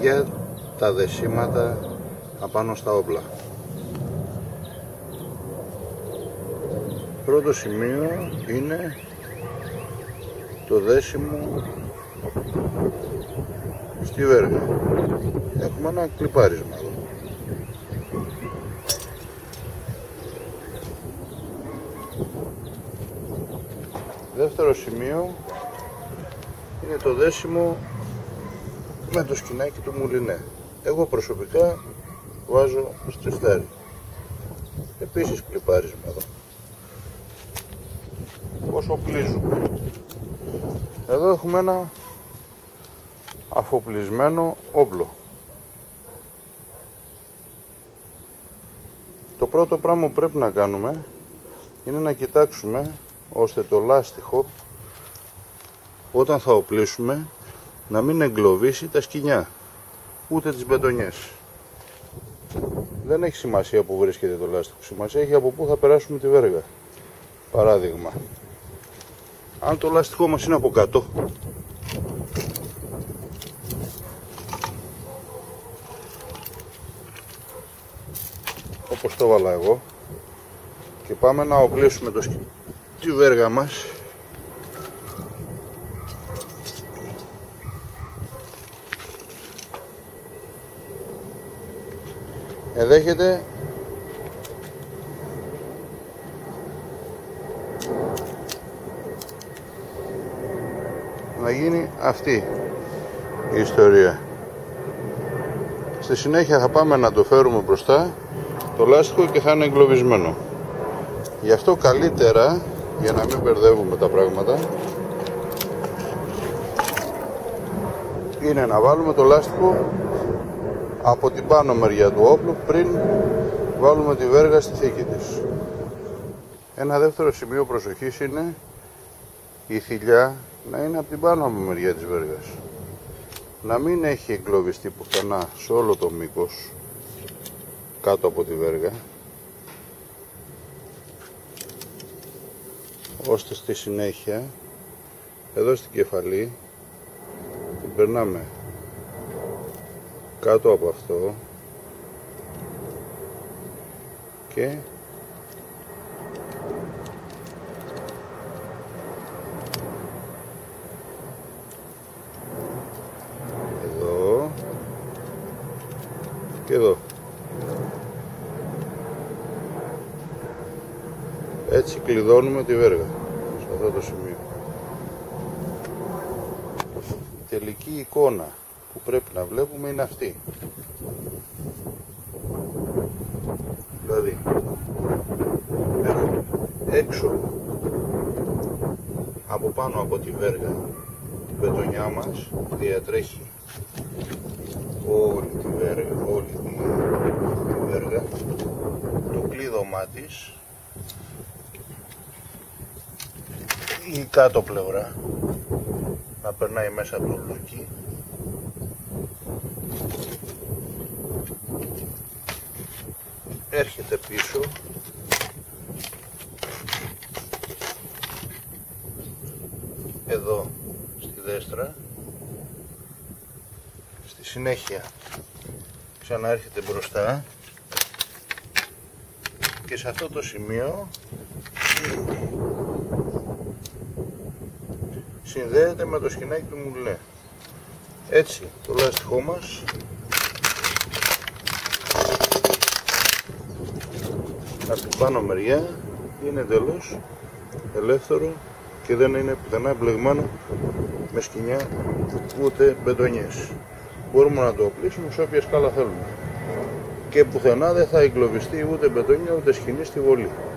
για τα δεσίματα απάνω στα όπλα. Πρώτο σημείο είναι το δέσιμο στη βέργα. Έχουμε ένα κλιπάρισμα εδώ. Δεύτερο σημείο είναι το δέσιμο με το σκηνάκι του μουλινέ. Εγώ προσωπικά βάζω στριφτάρι. Επίσης κλιπάρισμα εδώ. Όσο πλίζουμε. Εδώ έχουμε ένα αφοπλισμένο όπλο. Το πρώτο πράγμα που πρέπει να κάνουμε είναι να κοιτάξουμε ώστε το λάστιχο όταν θα οπλίσουμε να μην εγκλωβίσει τα σκοινιά ούτε τις μπετονιές. Δεν έχει σημασία που βρίσκεται το λάστιχο, σημασία έχει από πού θα περάσουμε τη βέργα. Παράδειγμα, αν το λάστιχό μας είναι από κάτω, όπως το βάλα εγώ, και πάμε να οπλίσουμε τη βέργα μας, ενδέχεται να γίνει αυτή η ιστορία. Στη συνέχεια θα πάμε να το φέρουμε μπροστά το λάστιχο και θα είναι εγκλωβισμένο. Γι' αυτό καλύτερα, για να μην μπερδεύουμε τα πράγματα, είναι να βάλουμε το λάστιχο από την πάνω μεριά του όπλου πριν βάλουμε τη βέργα στη θήκη της. Ένα δεύτερο σημείο προσοχής είναι η θηλιά να είναι από την πάνω μεριά της βέργας. Να μην έχει εγκλωβιστεί πουθενά σε όλο το μήκος κάτω από τη βέργα, ώστε στη συνέχεια εδώ στην κεφαλή την περνάμε κάτω από αυτό και εδώ και εδώ. Έτσι κλειδώνουμε τη βέργα σε αυτό το σημείο. Η τελική εικόνα που πρέπει να βλέπουμε είναι αυτή. Δηλαδή έχουμε έξω από πάνω από τη βέργα την μπετονιά μας, διατρέχει όλη τη βέργα, το κλείδωμά της, η κάτω πλευρά να περνάει μέσα από το λουκί, έρχεται πίσω, εδώ στη δέστρα, στη συνέχεια ξαναέρχεται μπροστά και σε αυτό το σημείο συνδέεται με το σκηνάκι του μουλέ. Έτσι το λάστιχό μας από την πάνω μεριά είναι εντελώς ελεύθερο και δεν είναι πουθενά εμπλεγμένο με σκοινιά ούτε μπετονιές. Μπορούμε να το οπλίσουμε σε όποια σκάλα θέλουμε και πουθενά δεν θα εγκλωβιστεί ούτε μπετονιά ούτε σκοινή στη βολή.